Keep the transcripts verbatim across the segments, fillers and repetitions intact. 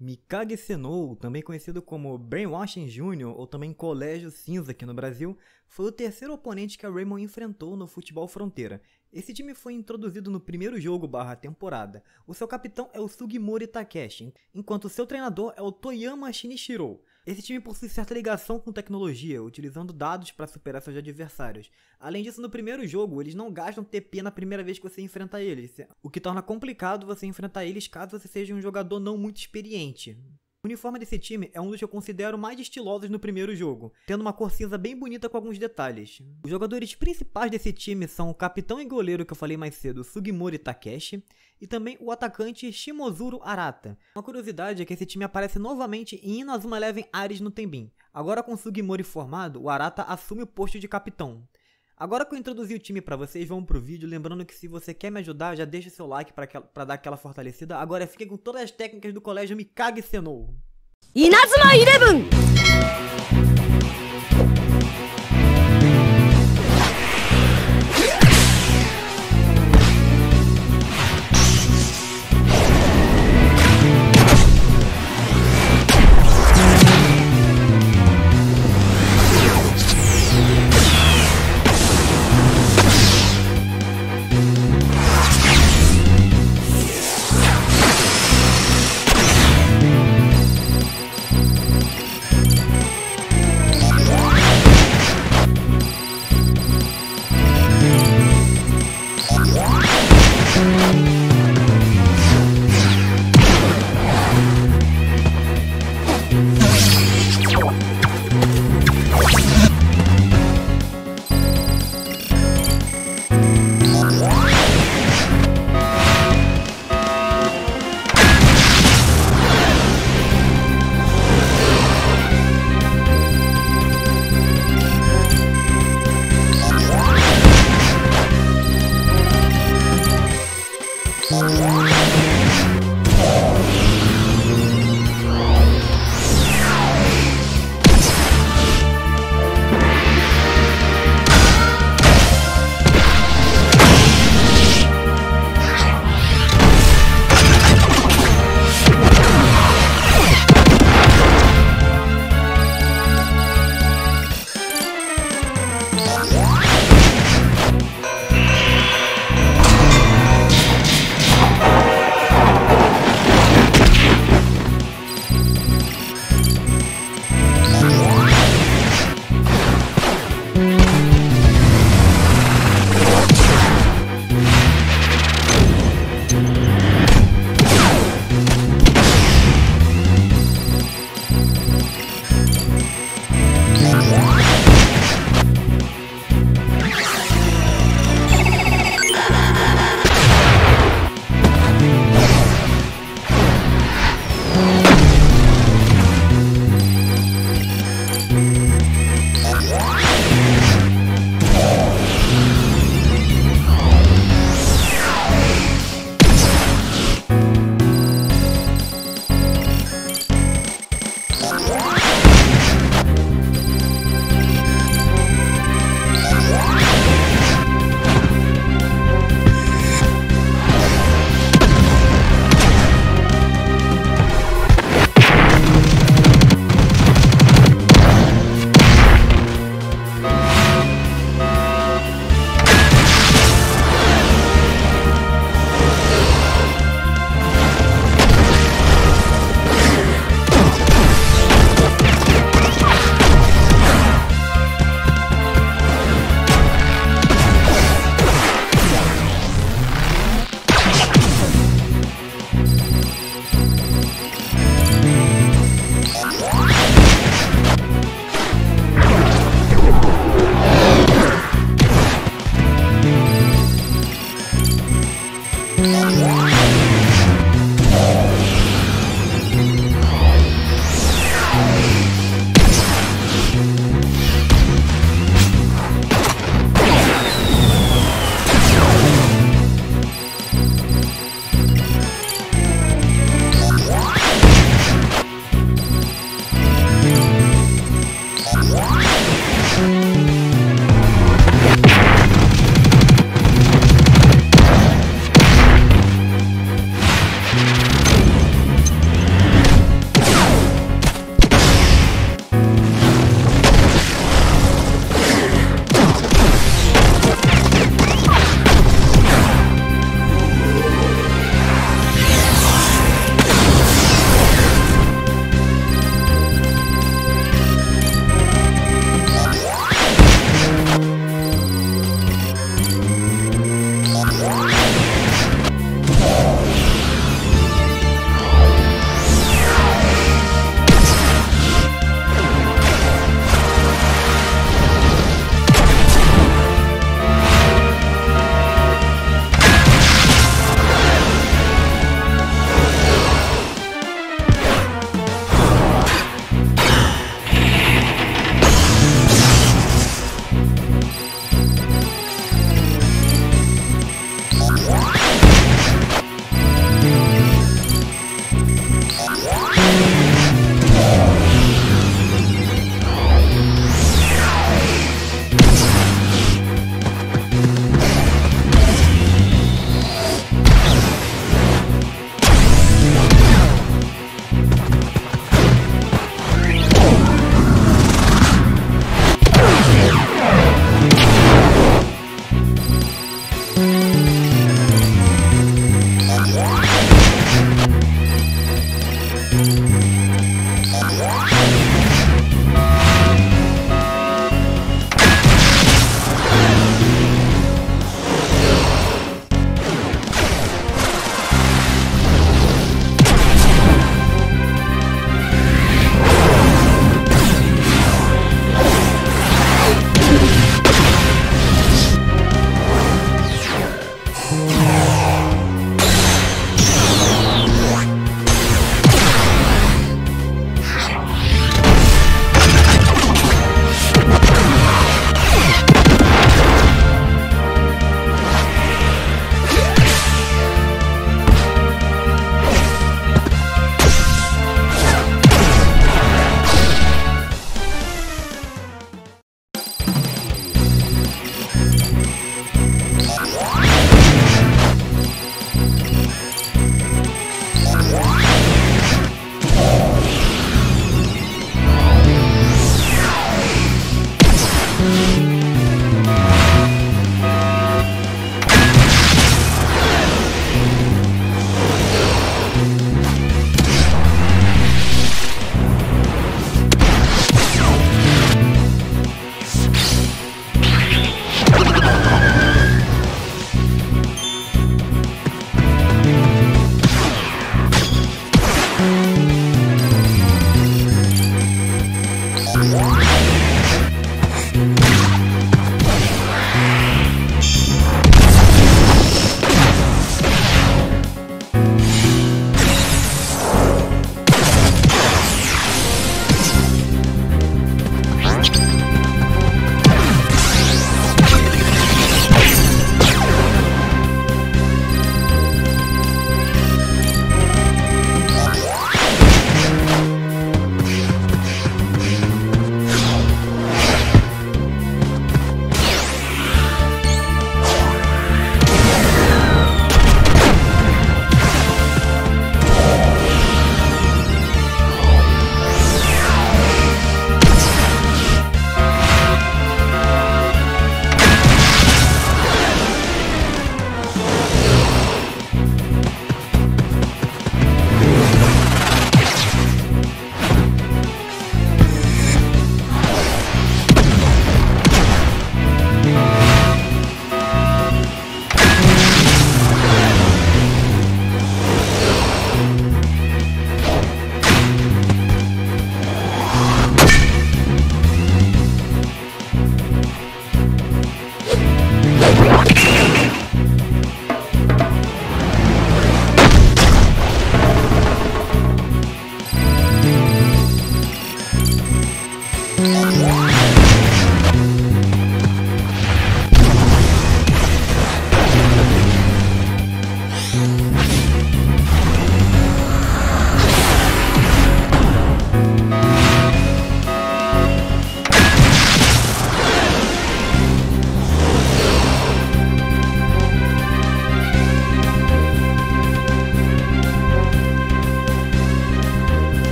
Mikage Senou, também conhecido como Brainwashing Júnior ou também Colégio Cinza aqui no Brasil, foi o terceiro oponente que a Raymond enfrentou no Futebol Fronteira. Esse time foi introduzido no primeiro jogo barra temporada. O seu capitão é o Sugimori Takeshi, enquanto o seu treinador é o Toyama Shinichiro. Esse time possui certa ligação com tecnologia, utilizando dados para superar seus adversários. Além disso, no primeiro jogo, eles não gastam T P na primeira vez que você enfrenta eles, o que torna complicado você enfrentar eles caso você seja um jogador não muito experiente. O uniforme desse time é um dos que eu considero mais estilosos no primeiro jogo, tendo uma cor cinza bem bonita com alguns detalhes. Os jogadores principais desse time são o capitão e goleiro que eu falei mais cedo, Sugimori Takeshi, e também o atacante Shimozuru Arata. Uma curiosidade é que esse time aparece novamente em Inazuma Eleven Ares no Tenbin. Agora com Sugimori formado, o Arata assume o posto de capitão. Agora que eu introduzi o time pra vocês, vamos pro vídeo, lembrando que se você quer me ajudar, já deixa seu like pra, pra dar aquela fortalecida. Agora fiquem com todas as técnicas do colégio Mikage Senou. Inazuma Eleven!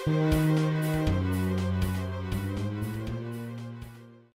Tchau!